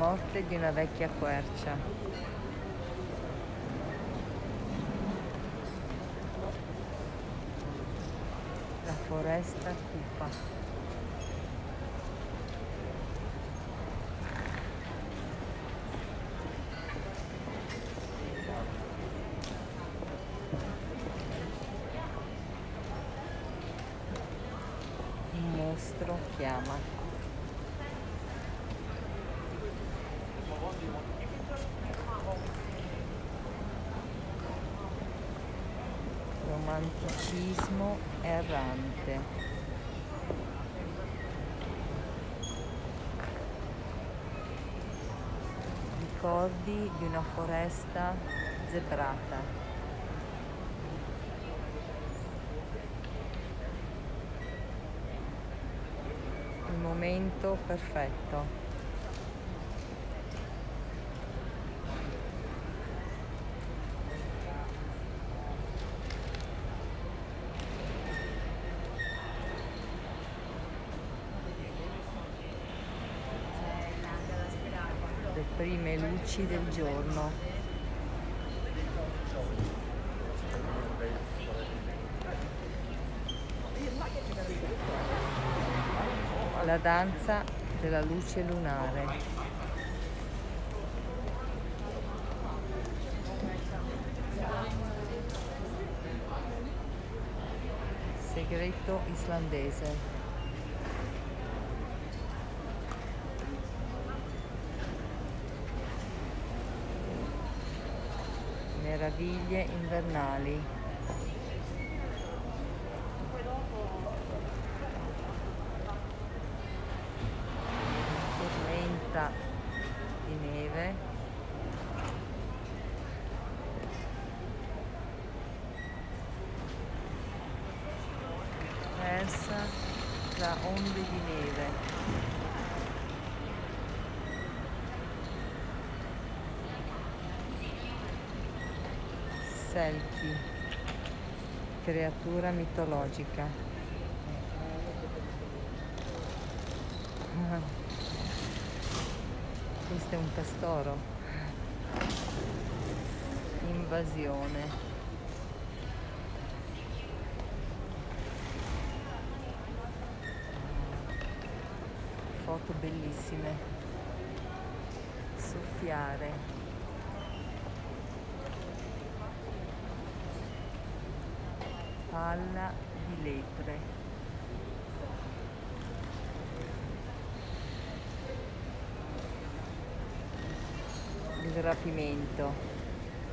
morte di una vecchia quercia. La foresta cupa. Un mostro chiama. Romanticismo errante. Ricordi di una foresta zebrata. Il momento perfetto. Le prime luci del giorno. La danza della luce lunare. Segreto islandese. Meraviglie invernali. Tormenta di neve. Persa da onde di neve. Selkie, creatura mitologica. Questo è un castoro. Invasione. Foto bellissime. Soffiare. Palla di lepre. Il rapimento.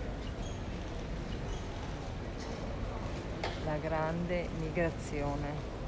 La grande migrazione.